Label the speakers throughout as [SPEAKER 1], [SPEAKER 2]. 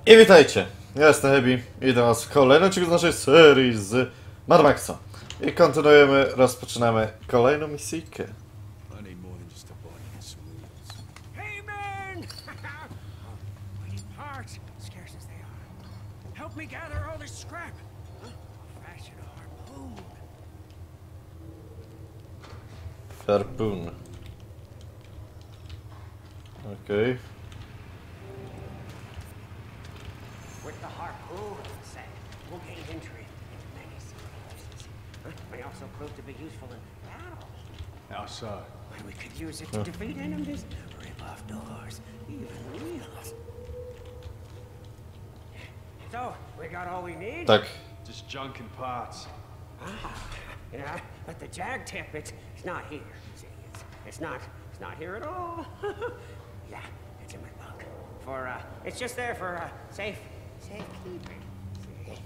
[SPEAKER 1] I witajcie, ja jestem Hebi i witam was w kolejnym odcinku z naszej serii z Mad Maxa. I kontynuujemy, rozpoczynamy kolejną misyjkę.
[SPEAKER 2] I need more than just a body and some wheels.
[SPEAKER 3] Hey, man! We need parts, scarce as they are. Help me gather all this scrap. I'll fashion a harpoon.
[SPEAKER 1] Harpoon. Okej.
[SPEAKER 3] With the harpoon, say, we'll gain entry into many secrets. May also prove to be useful in battle.
[SPEAKER 2] How so?
[SPEAKER 3] When we could use it to defeat enemies, rip off doors, even wheels. So, we got all we need?
[SPEAKER 1] Tak.
[SPEAKER 2] Just junk and parts.
[SPEAKER 3] Yeah, but the jag tip, it's not here. See, it's not here at all. Yeah, it's in my bunk. It's just there for safekeeping. See?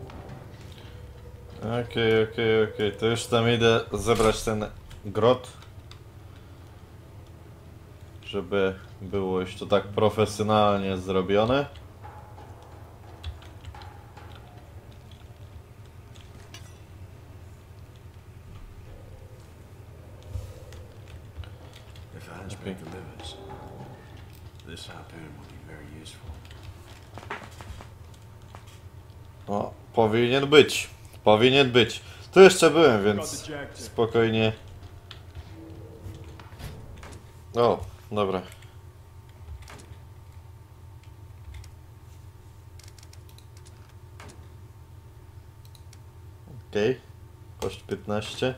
[SPEAKER 1] Okej. To już tam idę zebrać ten grot. Żeby było już to tak profesjonalnie zrobione.
[SPEAKER 2] If Hansberg delivers, this harpoon will be very useful.
[SPEAKER 1] O, powinien być. Tu jeszcze byłem, więc spokojnie. O, dobra. Okej. Koszt 15.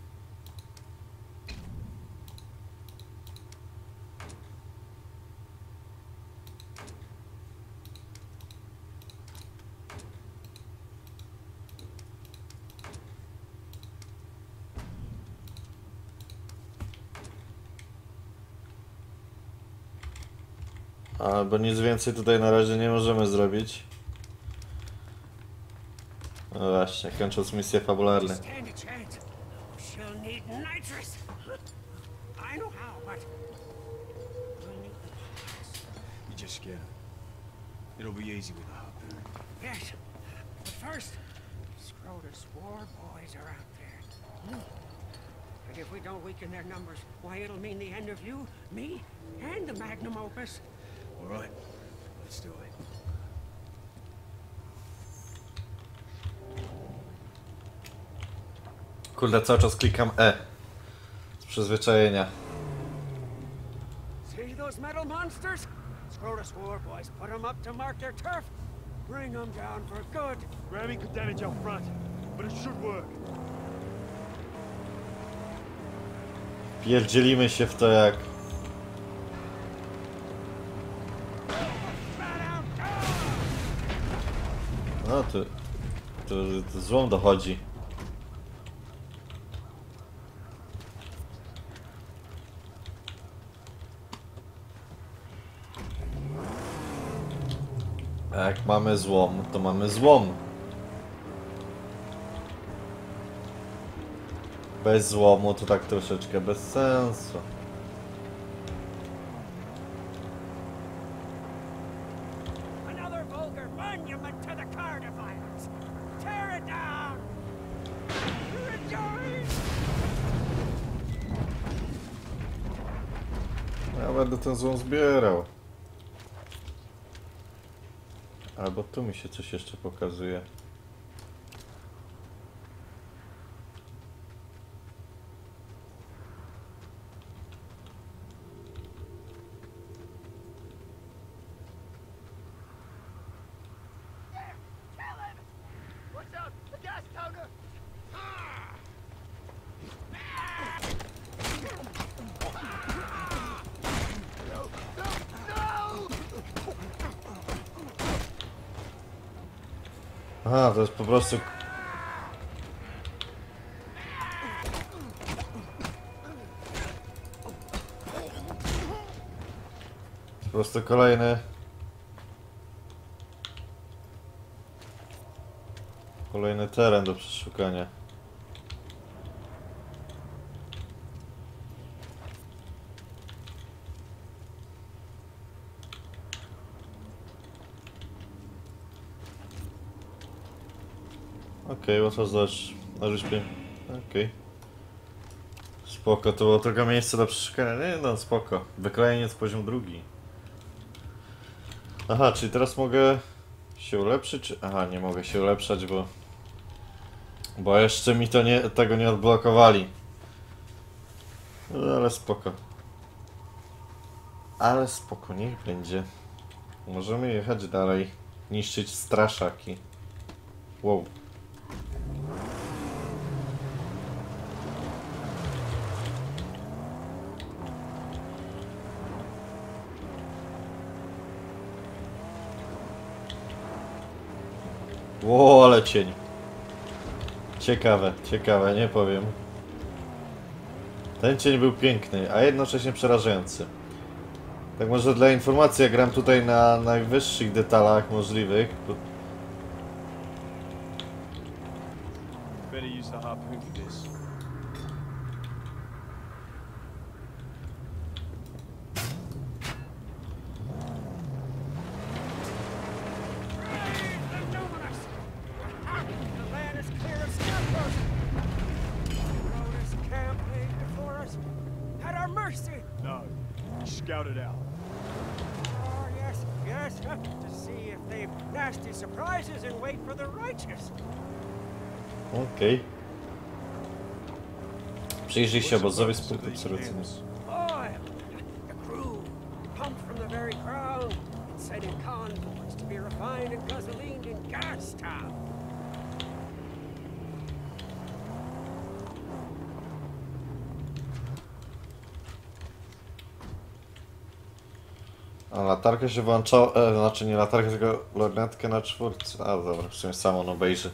[SPEAKER 1] Albo nic więcej tutaj na razie nie możemy zrobić. No właśnie, kończąc misję fabularne.
[SPEAKER 3] Stand a chance. She'll need nitrous. I know how, but we'll need the parts.
[SPEAKER 2] You just scared him. It'll be easy with a harpoon.
[SPEAKER 3] Yes, but first, Scrotus war boys are out there. And if we don't weaken their numbers, why, it'll mean the end of you, me, and the magnum opus.
[SPEAKER 2] All right, let's do it.
[SPEAKER 1] Kurde, cały czas klikam E. Z przyzwyczajenia.
[SPEAKER 3] See those metal monsters? Scrotus war boys put them up to mark their turf. Bring them down for good.
[SPEAKER 2] Ramming could damage our front, but it should work.
[SPEAKER 1] Pierdzielimy się w to jak... No to złom dochodzi. A jak mamy złom, to mamy złom. Bez złomu to tak troszeczkę bez sensu.
[SPEAKER 3] Another vulgar monument to the Cardifiers. Tear it down! Rejoice!
[SPEAKER 1] Ja będę ten złom zbierał. Albo tu mi się coś jeszcze pokazuje. Aha, to jest po prostu... Po prostu kolejny... Kolejny teren do przeszukania. Okej, łatwo zdać na rzeźbie. Okej. Spoko, to było tylko miejsce do przeszukania. Nie no, spoko. Wykrojeniec poziom 2. Aha, czyli teraz mogę się ulepszyć? Czy... Aha, nie mogę się ulepszać, bo... Bo jeszcze mi to nie, tego nie odblokowali. No, ale spoko. Ale spoko, niech będzie. Możemy jechać dalej. Niszczyć straszaki. Wow. Ło, ale cień. Ciekawe, ciekawe, nie powiem. Ten cień był piękny, a jednocześnie przerażający. Tak może dla informacji, ja gram tutaj na najwyższych detalach możliwych.
[SPEAKER 2] Better use the harpoon for this.
[SPEAKER 3] The land is clear of scarecrows. The road is camp laid before us. At our mercy.
[SPEAKER 2] No, scout it out.
[SPEAKER 3] Oh, yes, yes. To see if they've nasty surprises and wait for the righteous.
[SPEAKER 1] Okej. Przyjrzyj się obozowi z punktu obserwacyjnego.
[SPEAKER 3] Oil, the crude, pumped from the very ground, and sent in convoys to be refined and gasolined in Gastown.
[SPEAKER 1] A latarkę się włącza, znaczy nie latarkę, tylko lornetkę na 4. A dobra, w sumie sam on obejrzy.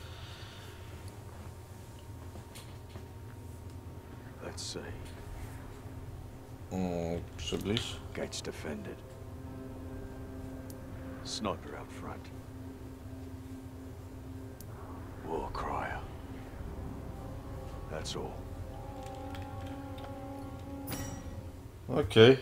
[SPEAKER 2] Let's see.
[SPEAKER 1] Przybliż.
[SPEAKER 2] Gates defended. Sniper out front. War crier. That's all.
[SPEAKER 1] Okej.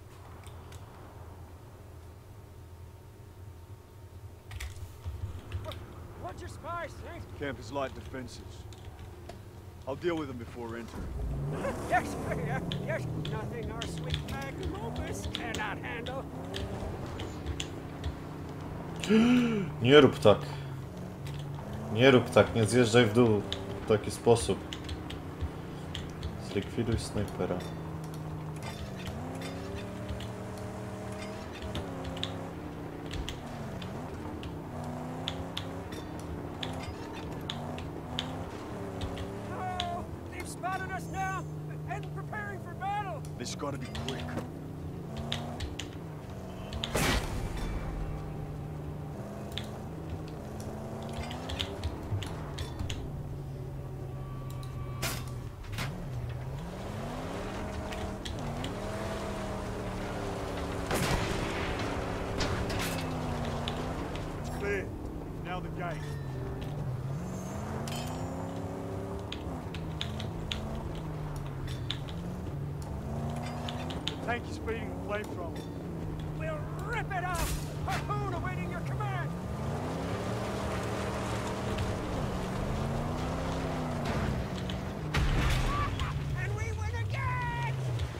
[SPEAKER 3] What's your spies think?
[SPEAKER 2] Camp is light defenses. I'll deal with them before entering.
[SPEAKER 3] Yes, yes, nothing our sweet magnum opus cannot handle.
[SPEAKER 1] Nie rób tak. Nie rób tak, nie zjeżdżaj w dół w taki sposób. Zlikwiduj snajpera.
[SPEAKER 3] Oh, they've spotted us now and preparing for battle.
[SPEAKER 2] This gotta be quick. It's clear. Now the gate. The tank is feeding the flamethrower.
[SPEAKER 3] We'll rip it off. Harpoon awaiting your command. And we win again.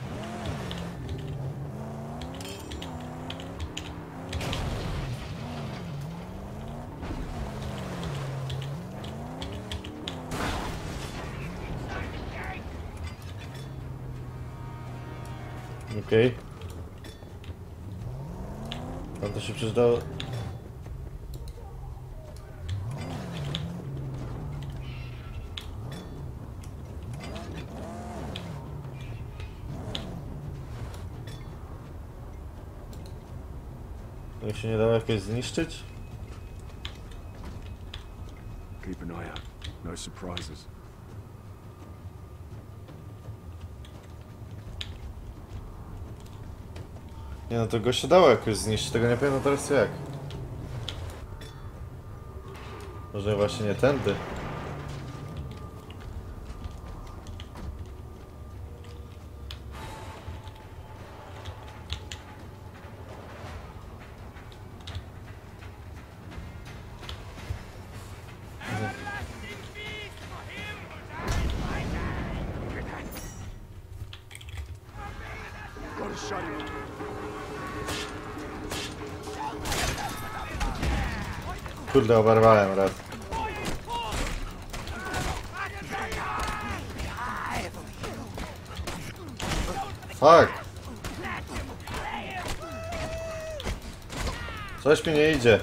[SPEAKER 1] Okej. Tam to się przydało. To się nie dało jakoś zniszczyć?
[SPEAKER 2] Keep an eye out. No surprises.
[SPEAKER 1] Nie no, to go się dało jakoś zniszczyć, tego nie pamiętam teraz jak. Może właśnie nie tędy. Kurde, oberwałem raz. Fuck! Coś mi nie idzie.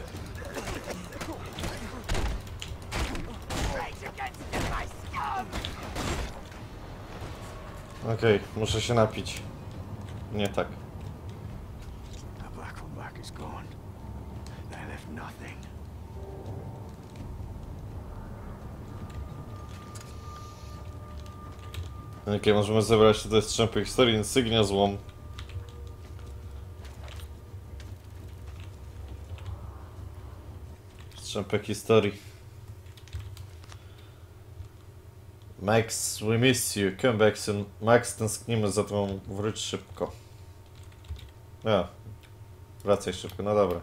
[SPEAKER 1] Okej, muszę się napić. Nie tak.
[SPEAKER 2] The black on black is gone. They left nothing.
[SPEAKER 1] Okej, możemy zebrać tutaj strzępy historii, insygnia, złom. Strzępek historii. Max, we miss you. Come back soon. Max, tęsknimy za tobą. Wróć szybko. Ja. Wracaj szybko, no dobra.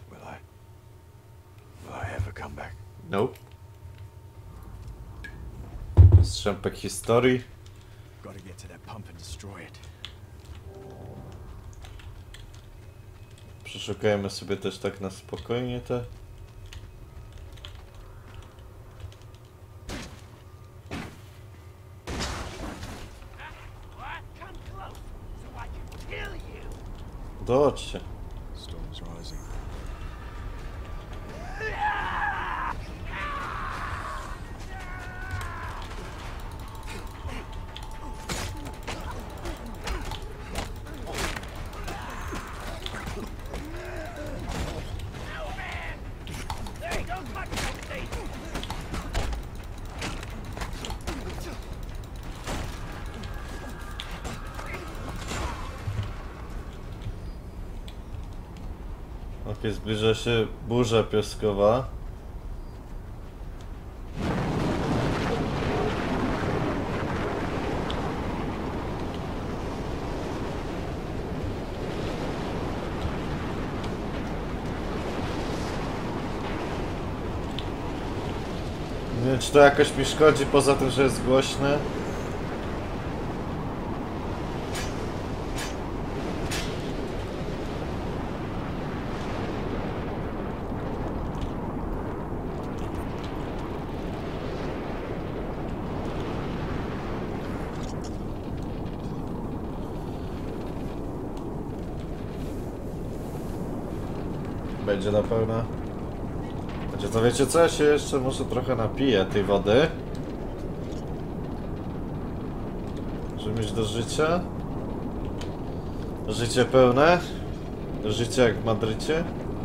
[SPEAKER 2] Will I ever come back?
[SPEAKER 1] Nope. Strzępek historii.
[SPEAKER 2] Gotta get to that pump and destroy it.
[SPEAKER 1] Przeszukajmy sobie też tak na spokojnie te. Dochodźcie.
[SPEAKER 2] Storm's rising.
[SPEAKER 1] Okej, zbliża się burza piaskowa. Nie wiem, czy to jakoś mi szkodzi, poza tym, że jest głośne. Będzie na pewno. Będzie to, wiecie co, ja się jeszcze może trochę napiję tej wody. Żeby mieć do życia. Życie pełne. Życie jak w Madrycie.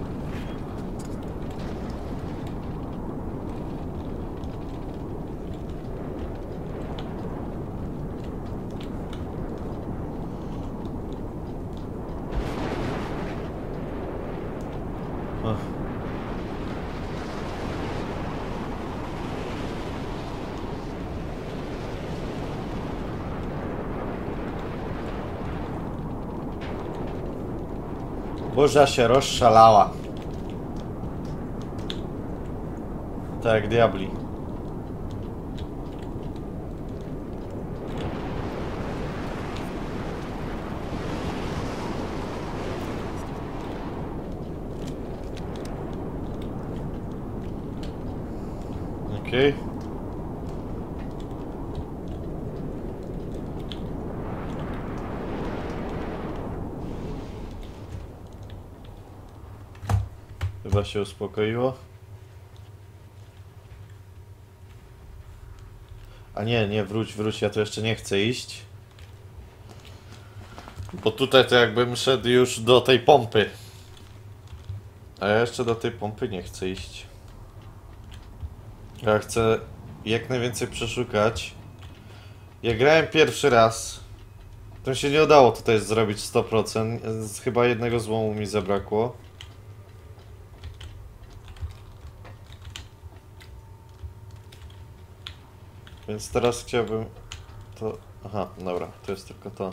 [SPEAKER 1] Burza się rozszalała. Tak jak diabli. Okej. Chyba się uspokoiło. A nie, wróć, ja tu jeszcze nie chcę iść. Bo tutaj to jakbym szedł już do tej pompy. A ja jeszcze do tej pompy nie chcę iść. Ja chcę jak najwięcej przeszukać. Ja grałem pierwszy raz. To mi się nie udało tutaj zrobić 100%. Chyba jednego złomu mi zabrakło. Więc teraz chciałbym to... Aha, dobra, to jest tylko to.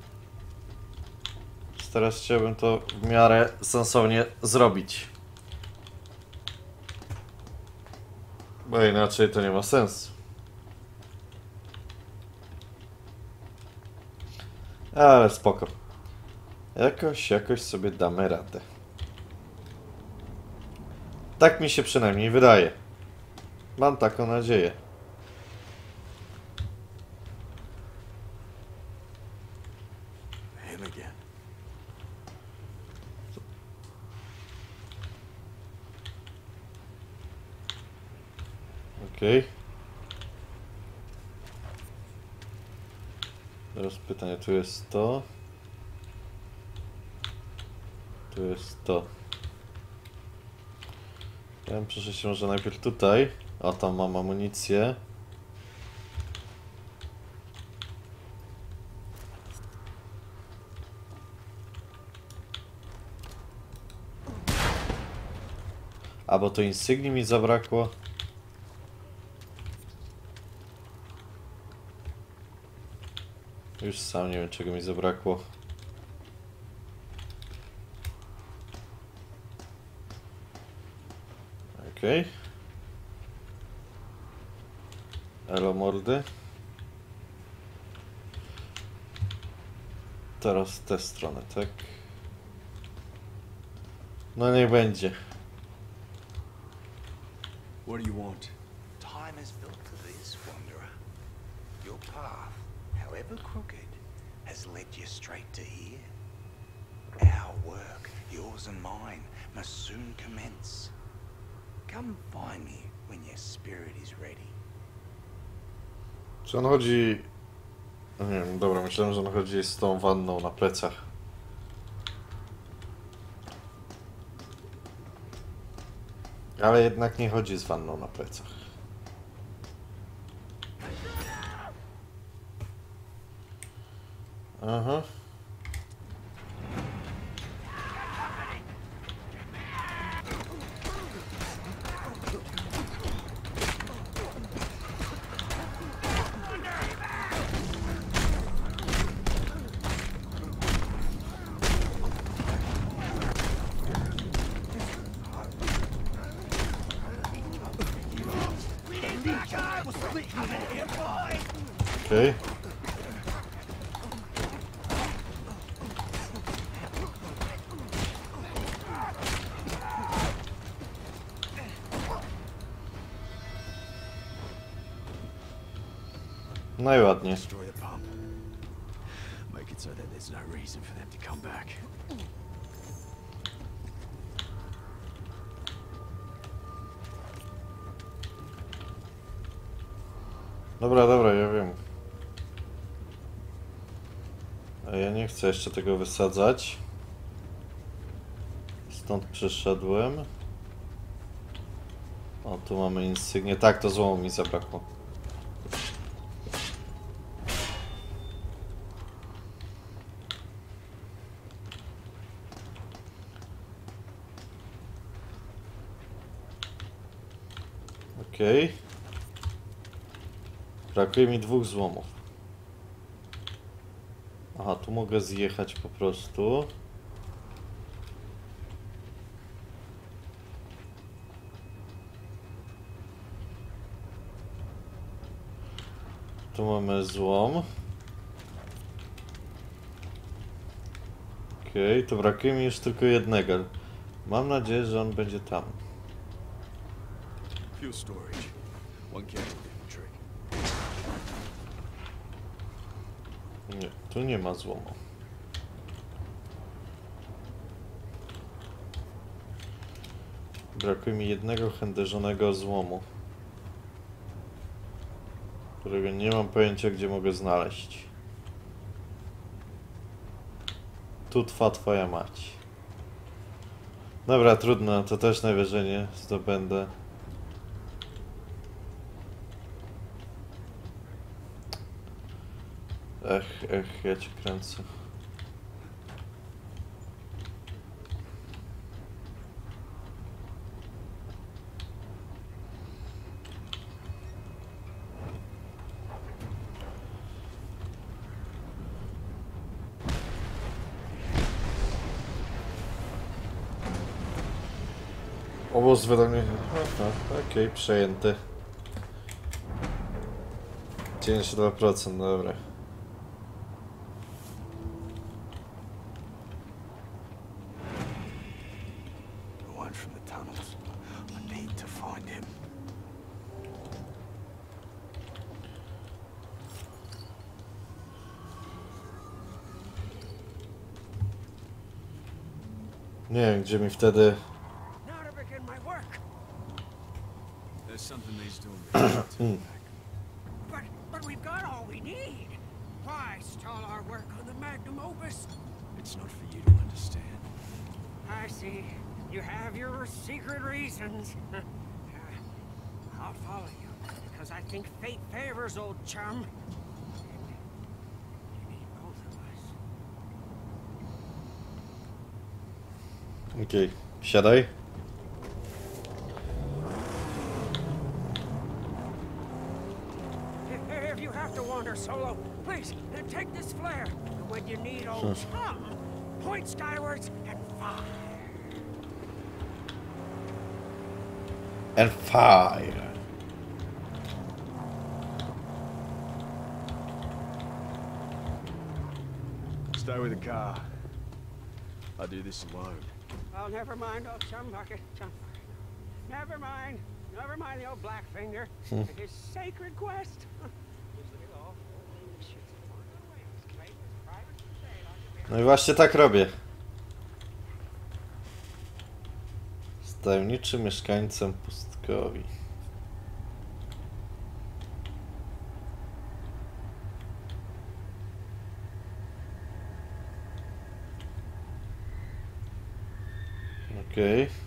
[SPEAKER 1] Więc teraz chciałbym to w miarę sensownie zrobić. Bo inaczej to nie ma sensu. Ale spoko. Jakoś sobie damy radę. Tak mi się przynajmniej wydaje. Mam taką nadzieję.
[SPEAKER 2] Him again.
[SPEAKER 1] Okej. Teraz pytanie, tu jest to. Tu jest to. Ja bym przeszedł się może najpierw tutaj. O, tam mam amunicję. A, bo to insygnii mi zabrakło. Już sam nie wiem, czego mi zabrakło. Okej. Elo mordy. Teraz tę stronę, tak? No niech będzie.
[SPEAKER 2] What do you want?
[SPEAKER 4] Time is built to this, Wanderer. Your path, however crooked, has led you straight to here. Our work, yours and mine, must soon commence. Come find me when your spirit is ready.
[SPEAKER 1] Czy on chodzi... No nie wiem, dobra, myślałem, że on chodzi z tą wanną na plecach. Ale jednak nie chodzi z wanną na plecach. Aha. Okej. No i ładnie.
[SPEAKER 2] Destroy the pump. Make it so that there's no reason for them to come back.
[SPEAKER 1] Dobra, dobra, ja wiem. A ja nie chcę jeszcze tego wysadzać. Stąd przyszedłem. O, tu mamy insygnię. Tak, to złomu mi zabrakło. Okej. Brakuje mi 2 złomów. Aha, tu mogę zjechać po prostu. Tu mamy złom. Okej, to brakuje mi już tylko jednego. Mam nadzieję, że on będzie tam.
[SPEAKER 2] Fuel storage. One candle infantry.
[SPEAKER 1] Nie, tu nie ma złomu. Brakuje mi jednego chęderzonego złomu, którego nie mam pojęcia, gdzie mogę znaleźć. Tu trwa twoja mać. Dobra, trudno, to też najwyżej nie zdobędę. Ech, ja cię kręcę. Obóz wydanie... Okej, przejęty. 92%, dobra.
[SPEAKER 2] line from the tunnels. I need to find him.
[SPEAKER 1] Nie wiem, gdzie mi wtedy...
[SPEAKER 3] Now to begin my work.
[SPEAKER 2] There's something needs doing.
[SPEAKER 3] But we've got all we need. Why stall our work on the magnum opus?
[SPEAKER 2] It's not for you to understand.
[SPEAKER 3] I see. You have your secret reasons. I'll follow you, because I think fate favors old chum. You need both of us.
[SPEAKER 1] Okej, siadaj.
[SPEAKER 3] If you have to wander solo, please take this flare. And when you need old chum, point skywards and fire.
[SPEAKER 1] And fire.
[SPEAKER 2] Stay with the car. I do this alone.
[SPEAKER 3] Oh, never mind old chum bucket. Chum bucket. Never mind. Never mind the old black finger and his sacred quest.
[SPEAKER 1] No i właśnie tak robię. Z tajemniczym mieszkańcem pustkowi. Okej.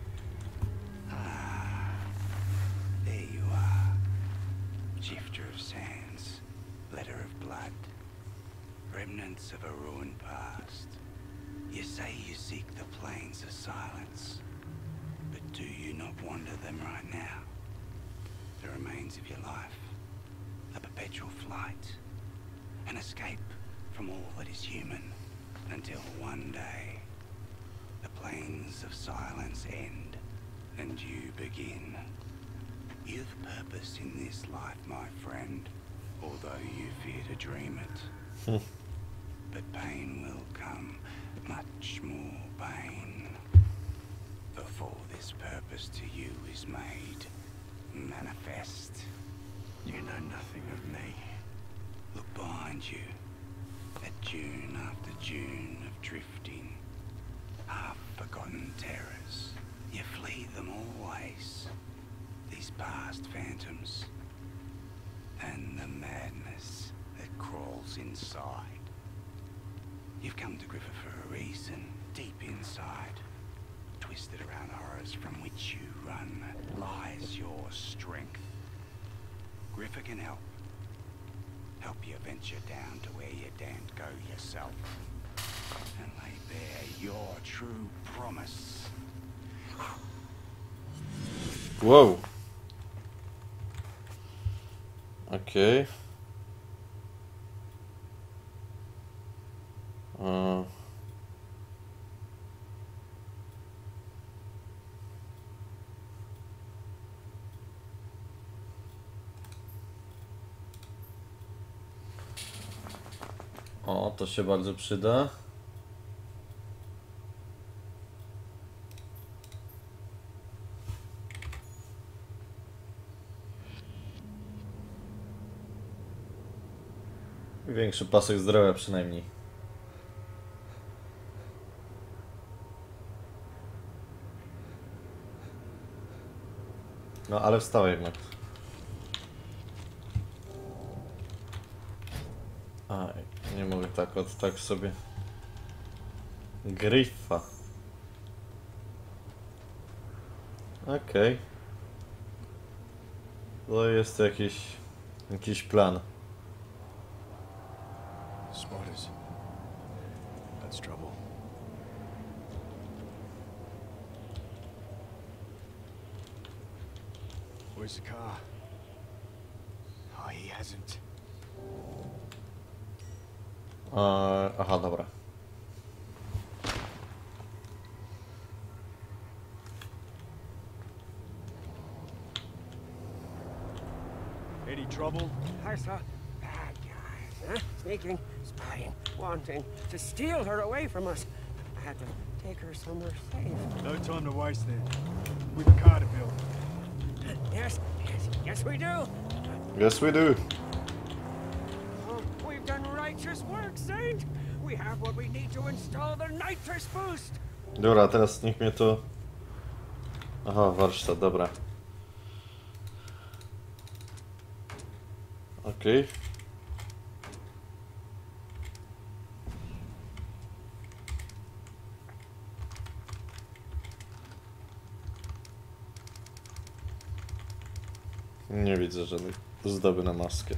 [SPEAKER 4] There you are. Shifter of sands, letter of blood, remnants of a ruined past. You say you seek the plains of silence, but do you not wander them right now? The remains of your life, a perpetual flight, an escape from all that is human, until one day the plains of silence end and you begin. You've purpose in this life, my friend, although you fear to dream it. But pain will come, much more pain, before this purpose to you is made manifest.
[SPEAKER 2] You know nothing of me.
[SPEAKER 4] Look behind you, at dune after dune of drifting, half-forgotten terrors. You flee them always, these past phantoms, and the madness that crawls inside. You've come to Griffa for a reason, deep inside. Twisted around horrors from which you run lies your strength. Griffa can help. Help you venture down to where you daren't go yourself. And lay bare your true promise.
[SPEAKER 1] Wow. Okej. O, to się bardzo przyda. Większy pasek zdrowia przynajmniej. No ale wstała jednak. A, nie mogę tak sobie. Griffa. Okej. To jest jakiś plan.
[SPEAKER 2] Spiders. That's trouble. Where's the car? Oh, he hasn't.
[SPEAKER 1] Aha, dobra.
[SPEAKER 2] Any trouble?
[SPEAKER 3] I saw bad guys, huh? Sneaking, spying, wanting to steal her away from us. I had to take her somewhere safe.
[SPEAKER 5] No time to waste then. We've a car to build.
[SPEAKER 3] Yes, we do.
[SPEAKER 1] Yes, we do.
[SPEAKER 3] Oh, we've done righteous work, Saint. We have what we need to install the nitrous boost.
[SPEAKER 1] Dobra, teraz niech mnie to... Aha, warsztat, dobra. Okej. Nie widzę żadnych zdoby na maskę.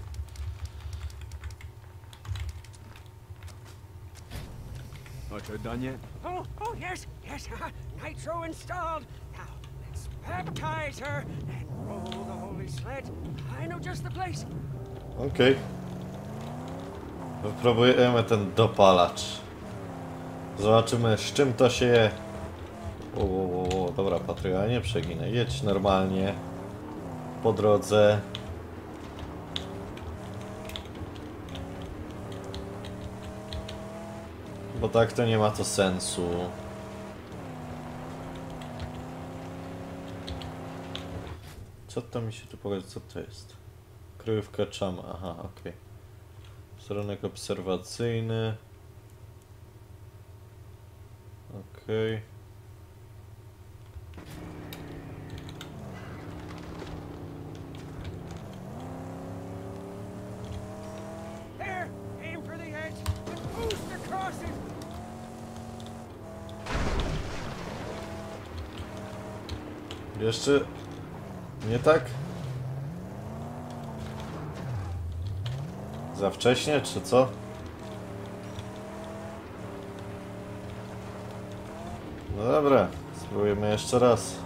[SPEAKER 5] Nitro done yet?
[SPEAKER 3] Oh, yes. Nitro installed. Now, let's baptize her and roll the holy sled. I know just the place.
[SPEAKER 1] Okej. Wypróbujemy ten dopalacz. Zobaczymy, z czym to się je. O, dobra, Patryka, nie przeginaj. Jedź normalnie. Po drodze. Bo tak to nie ma to sensu. Co to mi się tu pokaże? Co to jest? Kryjówka Chama. Aha, okej. Sterunek obserwacyjny. Okej.
[SPEAKER 3] There, aim for the edge and boost across it.
[SPEAKER 1] Jeszcze nie tak? Za wcześnie, czy co? No dobra, spróbujemy jeszcze raz.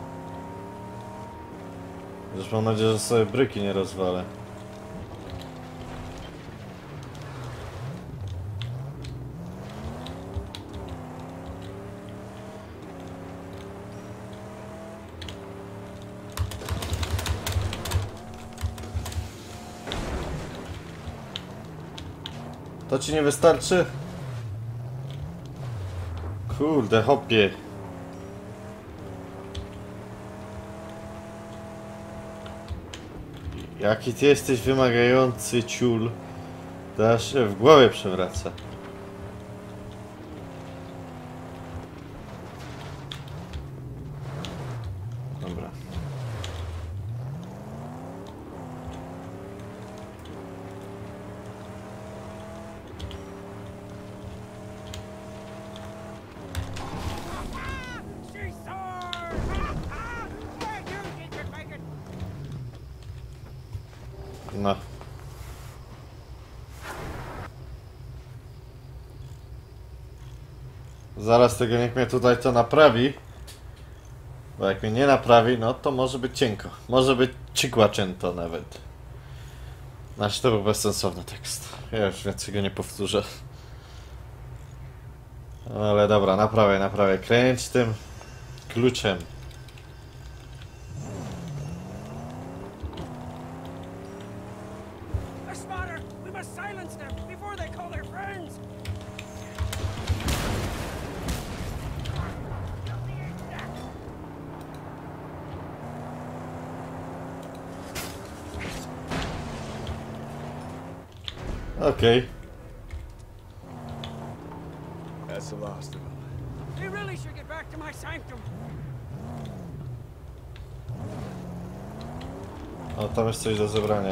[SPEAKER 1] Już mam nadzieję, że sobie bryki nie rozwalę. To ci nie wystarczy? Kurde, hopie. Jaki ty jesteś wymagający ciul. To aż się w głowie przewraca. Dobra.
[SPEAKER 3] She soared! Why you think you'd make it?
[SPEAKER 1] No. Zaraz tego niech mnie tutaj to naprawi. Bo jak mnie nie naprawi, no to może być cienko. Może być cinquecento nawet. Znaczy to był bezsensowny tekst. Ja już więcej go nie powtórzę. Ale dobra, naprawię. Kręć tym kluczem.
[SPEAKER 3] A spotter! We must silence them before they call their friends!
[SPEAKER 1] Okej.
[SPEAKER 5] That's the last of them.
[SPEAKER 3] We really should get back to my sanctum.
[SPEAKER 1] O, tam jest coś do zebrania.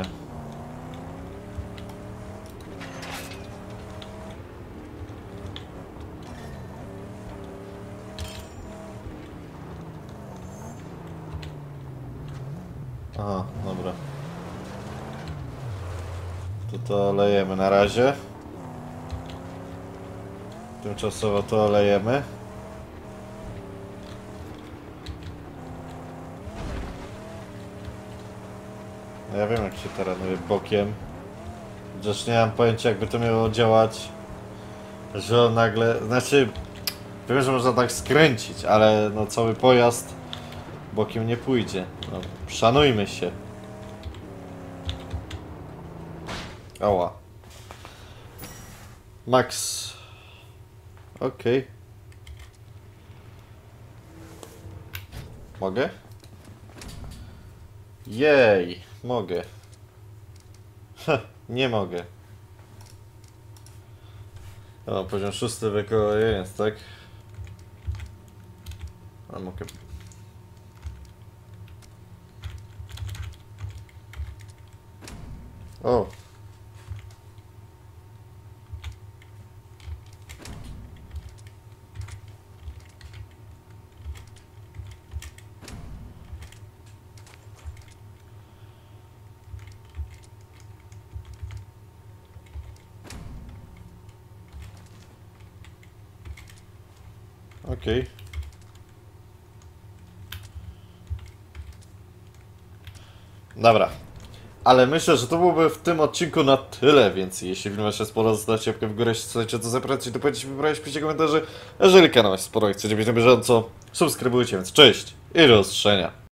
[SPEAKER 1] Aha, dobra. To olejemy na razie. Tymczasowo to olejemy. No ja wiem, jak się taranuje bokiem. Chociaż nie mam pojęcia, jakby to miało działać. Że on nagle... Znaczy... Wiem, że można tak skręcić, ale no cały pojazd bokiem nie pójdzie. No, szanujmy się. Ała. Max. Okej. Mogę? Jej, mogę. Ha, nie mogę. O, poziom 6 wykonanie jest, tak? A mogę... O! Okej. Dobra. Ale myślę, że to byłoby w tym odcinku na tyle, więc jeśli film Wam się spodobał, zostawcie łapkę w górę, jeśli chcecie to zapraszać, to powiedzcie, wybrać, piszcie komentarze. Jeżeli kanał się spodobał i chcecie być na bieżąco, subskrybujcie, więc cześć i do usłyszenia.